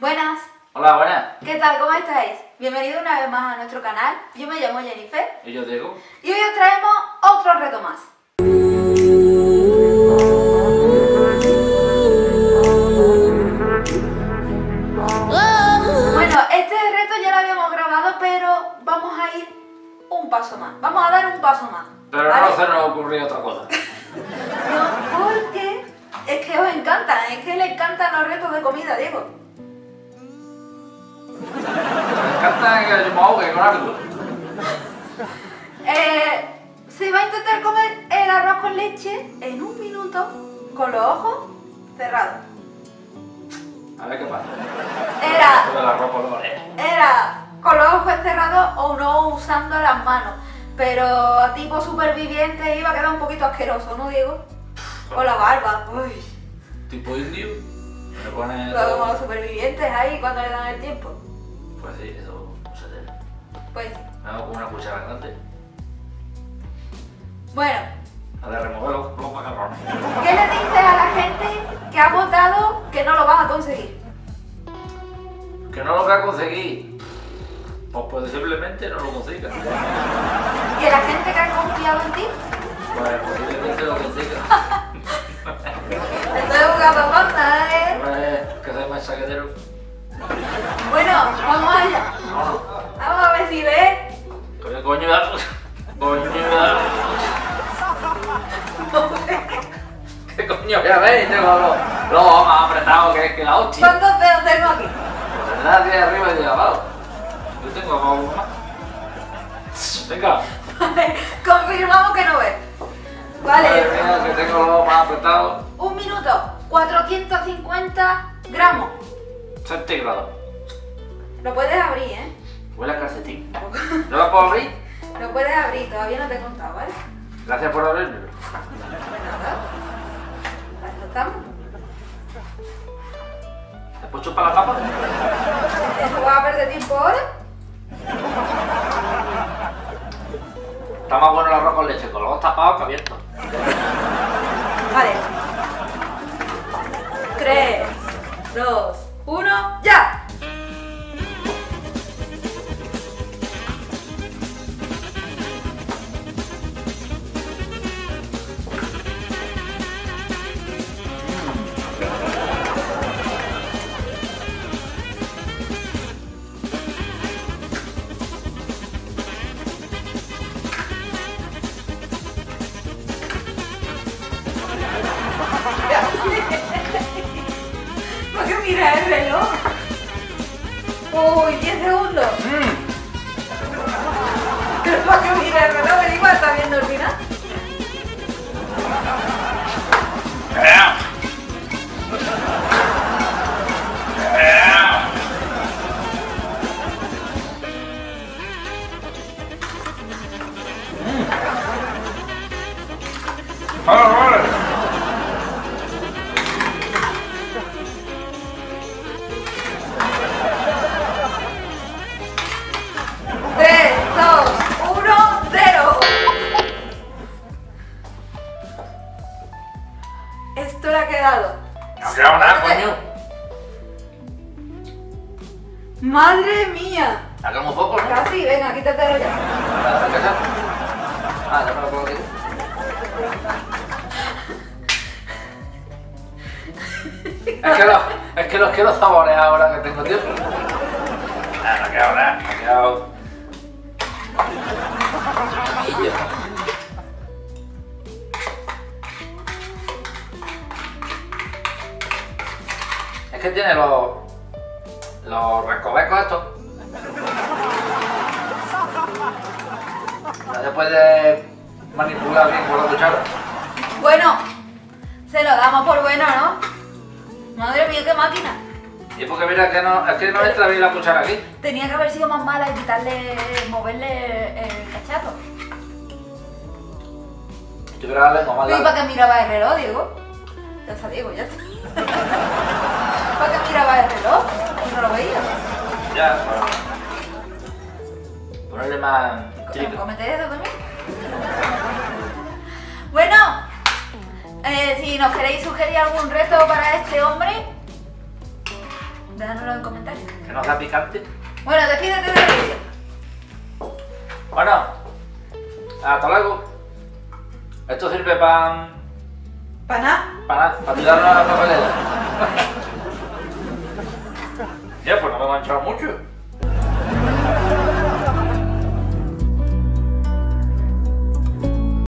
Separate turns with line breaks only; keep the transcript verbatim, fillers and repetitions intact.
Buenas.
Hola, buenas.
¿Qué tal? ¿Cómo estáis? Bienvenido una vez más a nuestro canal. Yo me llamo Jennifer.
Y yo Diego.
Y hoy os traemos otro reto más. Bueno, este reto ya lo habíamos grabado, pero vamos a ir un paso más. Vamos a dar un paso más.
Pero
¿vale?
no se nos ocurrió otra cosa.
No, porque es que os encantan, es que le encantan los retos de comida, Diego.
Me encanta que yo me ahogue con algo.
Eh, se va a intentar comer el arroz con leche en un minuto con los ojos cerrados.
A ver qué pasa.
Era,
Todo el arroz por los orejas.
era con los ojos cerrados o no usando las manos. Pero a tipo superviviente iba a quedar un poquito asqueroso, ¿no, Diego? Con la barba. Uy.
Tipo indio. Me pone
Luego como
todo.
los supervivientes ahí cuando le dan el tiempo.
Pues sí, eso no se debe.
Pues,
Me hago con una cuchara grande.
bueno.
A de remover los, los macarrones.
¿Qué le dices a la gente que ha votado que no lo vas a conseguir?
Que no lo voy a conseguir. Pues, pues simplemente no lo consiga.
¿Y a la gente que ha confiado en ti?
Pues posiblemente lo consiga.
Estoy jugando banda, ¿eh?
Pues que soy más chaquetero.
Bueno, vamos allá.
No,
Vamos a ver si ves.
coño, coño, da. Coño, da. ¿Qué coño voy a ver? Tengo los, los ojos más apretados que, que la hostia.
¿Cuántos dedos tengo aquí?
Pues tendrás de arriba y de abajo. Yo tengo abajo uno más. Venga.
Vale, confirmamos que no ves.
Madre
Vale,
mía, que tengo los ojos más apretados.
un minuto, cuatrocientos cincuenta gramos.
Centígrados.
Lo puedes abrir, ¿eh?
Huele a calcetín. ¿No lo puedo abrir?
Lo puedes abrir, todavía no te he contado, ¿vale?
Gracias por abrirlo.
Pues nada. Para esto estamos.
¿Después chupa la tapa?
¿Eso va a perder tiempo ahora?
Está más bueno el arroz con leche, con los ojos tapados que abiertos.
Vale. tres, dos, uno, ¡ya! ¿Por qué miras el reloj? Uy, diez segundos. ¿Por qué miras el reloj? ¿Me igual está viendo el final?
¡Vale, vale!
tres, dos, uno, cero. Esto le ha quedado.
No quiero nada, coño.
¡Madre mía!
Hagamos poco, ¿no?
Casi, venga, quítatelo ya.
Ah, ya me lo puedo quitar. Es que, los, es que los quiero saborear ahora que tengo tiempo. Ah, no queda nada, no queda. Y ya. Es que tiene los. los recovecos estos. No se puede manipular bien con la cuchara.
Bueno, se lo damos por bueno, ¿no? Madre mía, qué máquina.
Y porque mira que no, es que no entra bien la cuchara aquí.
Tenía que haber sido más mala y quitarle, moverle el cachato.
Si tuviera la lengua más
¿Y
larga.
para qué miraba el reloj, Diego? Ya está, Diego, ya está. ¿Para qué miraba el reloj? Y no lo veía.
Ya, bueno. Ponerle más triple.
¿Comete eso también? Bueno, eh, si nos queréis sugerir algún reto para este hombre, Déjanoslo en comentarios.
Que no sea picante.
Bueno, despídete del vídeo.
Bueno, hasta luego. Esto sirve para...
¿Para nada?
para nada, para tirarlo a la papelera. Ya, pues no me he manchado mucho.